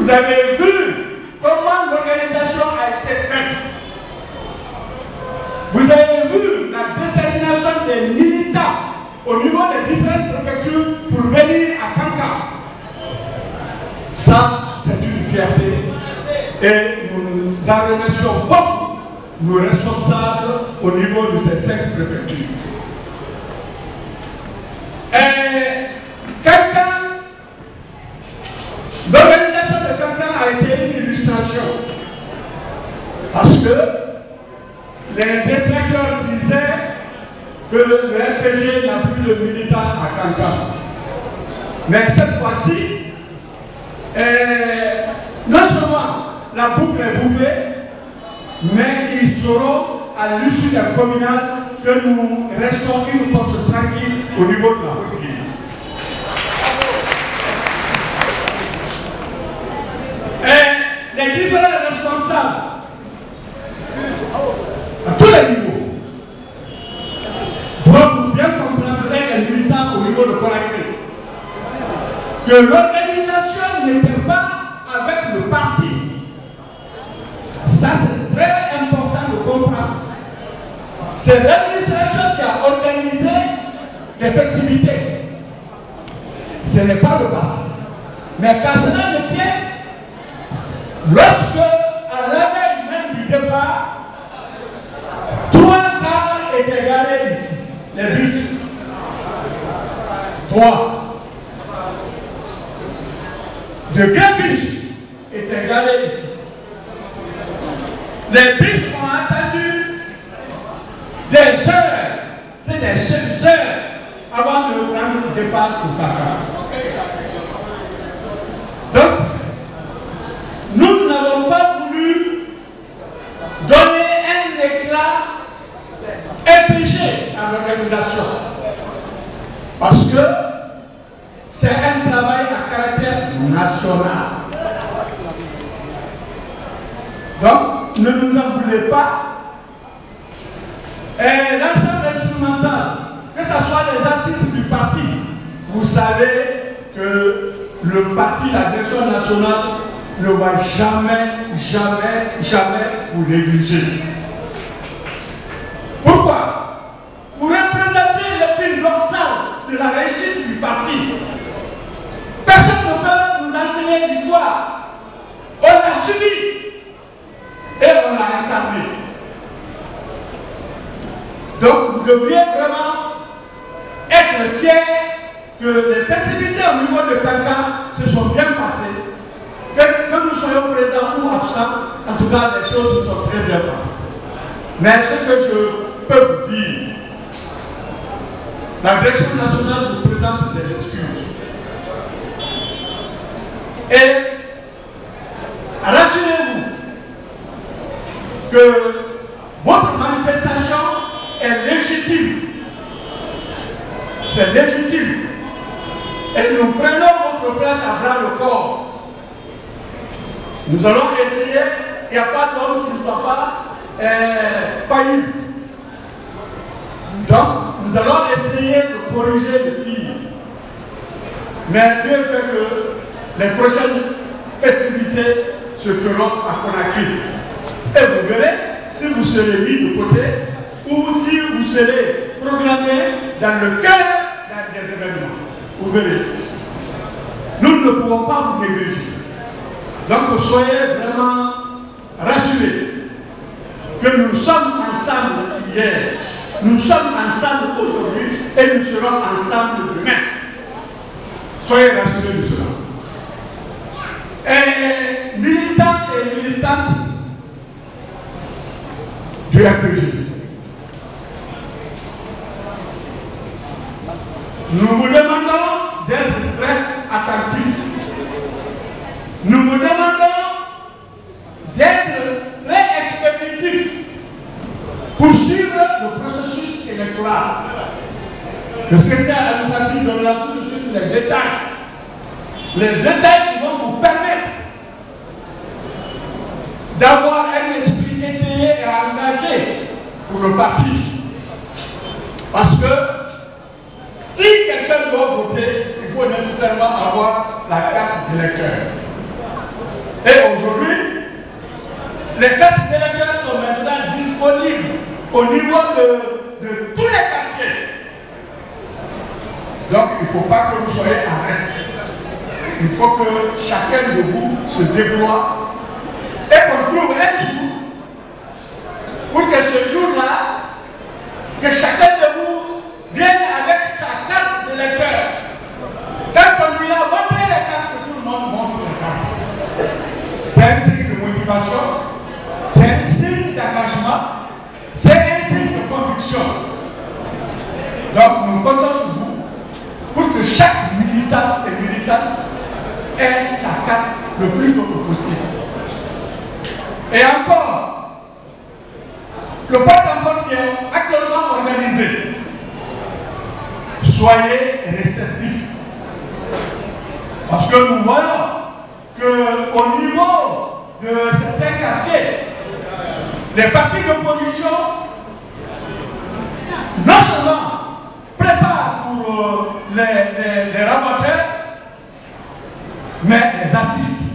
Vous avez vu comment l'organisation a été faite. Vous avez vu la détermination des militants au niveau des différentes préfectures pour venir à Kankan. Ça, c'est une fierté. Et nous en remercions beaucoup nos responsables au niveau de ces 5 préfectures. L'organisation de Kankan a été une illustration. Parce que les détracteurs disaient que le RPG n'a plus de militants à Kankan. Mais cette fois-ci, non seulement la boucle est bouclée, mais ils sauront à l'issue des communales que nous restons une force tranquille au niveau de la Haute-Guinée. Et les différents responsables, à tous les niveaux, doivent bien comprendre les militants au niveau de Conakry que l'organisation n'était pas avec le parti. Ça, c'est très important de comprendre. C'est l'administration qui a organisé les festivités. Ce n'est pas le parti. Mais quand cela ne tient, lorsque, à la veille même du départ, 3 cars étaient garés ici, les bus. 3. De grands bus étaient garés ici. Les bus ont attendu des heures, c'est des heures avant de prendre le départ au Dakar. Donc, nous n'avons pas voulu donner un éclat épigé à l'organisation. Parce que c'est un travail à caractère national. Donc, ne nous en voulez pas. Et l'ensemble instrumental, que ce soit les artistes du parti, vous savez que le parti, la direction nationale, ne va jamais vous négliger. Pourquoi? Pour représenter le fil dorsal de la réussite du parti. Personne ne peut nous enseigner l'histoire. On l'a subi et on l'a incarné. Donc vous devriez vraiment être fiers que les festivités au niveau de Kankan se sont bien passées. Que nous soyons présents ou absents, en tout cas les choses se sont très bien passées. Mais ce que je peux vous dire, la direction nationale vous présente des excuses. Et rassurez-vous que votre manifestation est légitime. C'est légitime. Et nous prenons votre plainte à bras le corps. Nous allons essayer, il n'y a pas d'homme qui ne soit pas failli. Donc, nous allons essayer de corriger le tir. Mais Dieu fait que les prochaines festivités se feront à Conakry. Et vous verrez si vous serez mis de côté ou si vous serez programmé dans le cœur des événements. Vous verrez. Nous ne pouvons pas vous négliger. Donc soyez vraiment rassurés que nous sommes ensemble hier, nous sommes ensemble aujourd'hui et nous serons ensemble demain. Soyez rassurés de cela. Et militants et militantes du RPG, nous vous demandons d'être très attentifs. Nous vous demandons d'être très expéditifs pour suivre le processus électoral. Le secrétaire administratif donnera tout de suite les détails. Les détails qui vont vous permettre d'avoir un esprit étayé et engagé pour le parti. Parce que si quelqu'un doit voter, il faut nécessairement avoir la carte d'électeur. Et aujourd'hui, les cartes d'électeurs sont maintenant disponibles au niveau de tous les quartiers. Donc il ne faut pas que vous soyez en reste. Il faut que chacun de vous se déploie et qu'on trouve un jour pour que ce jour-là, que chacun de vous vienne avec sa carte d'électeur. Quand on lui a montré les cartes, que tout le monde montre les cartes. C'est un signe de motivation, c'est un signe d'engagement, c'est un signe de conviction. Donc nous comptons sur vous pour que chaque militant et militante ait sa carte le plus tôt possible. Et encore, le porte-à-porte qui est actuellement organisé, soyez réceptifs. Parce que nous voyons qu'au niveau de certains quartiers, les partis d'opposition, non seulement préparent pour les rabatteurs, mais les assistent.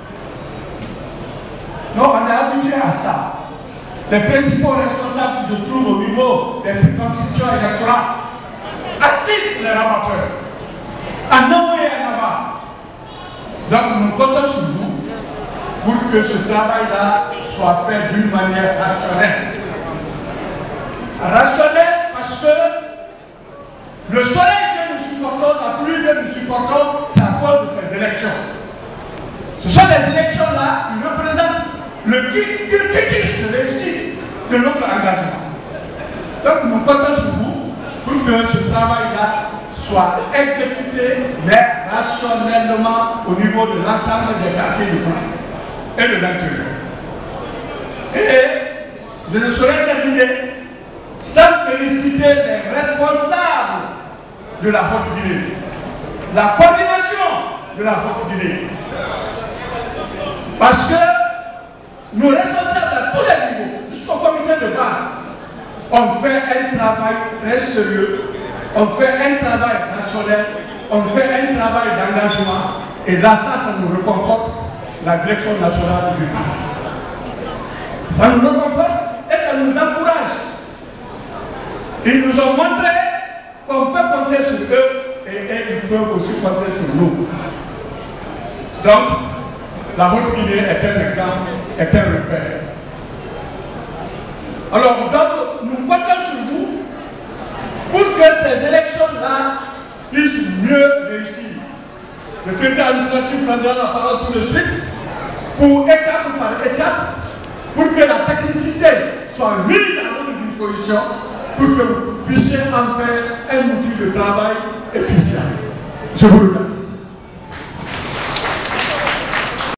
Donc on est habitué à ça. Les principaux responsables qui se trouvent au niveau des circonscriptions électorales assistent les rabatteurs, en amont et en aval. Donc nous comptons sur vous pour que ce travail-là soit fait d'une manière rationnelle. Rationnelle parce que le soleil que nous supportons, la pluie que nous supportons, c'est à cause de ces élections. Ce sont les élections-là qui représentent le quitus de réussite de notre engagement. Donc nous comptons sur vous pour que ce travail-là soit exécuté, mais rationnellement au niveau de l'ensemble des quartiers du pays et de l'intérieur. Et je ne saurais terminer sans féliciter les responsables de la Haute-Guinée, la coordination de la Haute-Guinée. Parce que nos responsables à tous les niveaux, jusqu'au comité de base, ont fait un travail très sérieux, on fait un travail rationnel, on fait un travail d'engagement, et là, ça nous réconforte la direction nationale du parti. Ça nous réconforte et ça nous encourage. Ils nous ont montré qu'on peut compter sur eux et ils peuvent aussi compter sur nous. Donc, la Haute-Guinée est un exemple, est un repère. Alors, donc, nous comptons sur vous pour que ces élections-là puissent mieux réussir. Le secrétaire administratif prendra la parole tout de suite pour étape par étape, pour que la technicité soit mise à votre disposition, pour que vous puissiez en faire un outil de travail efficient. Je vous remercie.